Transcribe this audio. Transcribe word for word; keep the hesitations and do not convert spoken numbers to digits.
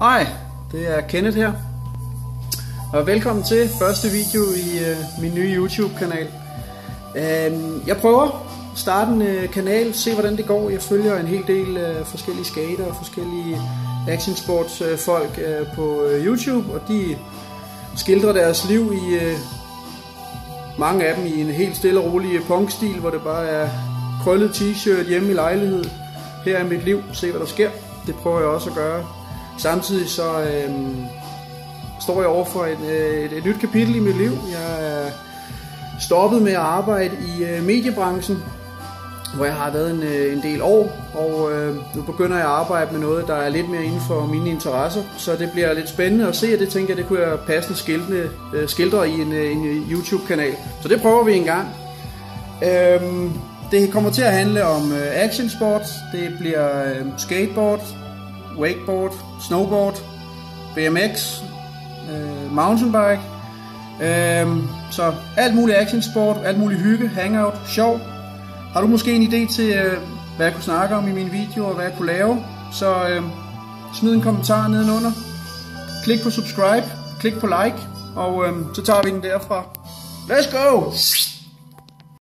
Hej, det er Kenneth her, og velkommen til første video i uh, min nye YouTube-kanal. Uh, jeg prøver at starte en uh, kanal, se hvordan det går. Jeg følger en hel del uh, forskellige skater og forskellige actionsportsfolk uh, uh, på uh, YouTube, og de skildrer deres liv i uh, mange af dem i en helt stille og rolig punk-stil, hvor det bare er krøllet t-shirt hjemme i lejlighed. Her er mit liv, se hvad der sker. Det prøver jeg også at gøre. Samtidig så øh, står jeg over for et, et, et nyt kapitel i mit liv. Jeg er stoppet med at arbejde i øh, mediebranchen, hvor jeg har været en, en del år, og øh, nu begynder jeg at arbejde med noget, der er lidt mere inden for mine interesser, så det bliver lidt spændende at se, og det tænker jeg, det kunne jeg passende skildre, øh, skildre i en, en YouTube-kanal. Så det prøver vi en gang. Øh, det kommer til at handle om øh, actionsport, det bliver øh, skateboard, wakeboard, snowboard, B M X, øh, mountainbike, øh, så alt muligt actionsport, alt muligt hygge, hangout, sjov. Har du måske en idé til, øh, hvad jeg kunne snakke om i mine videoer, og hvad jeg kunne lave, så øh, smid en kommentar nedenunder. Klik på subscribe, klik på like, og øh, så tager vi den derfra. Let's go!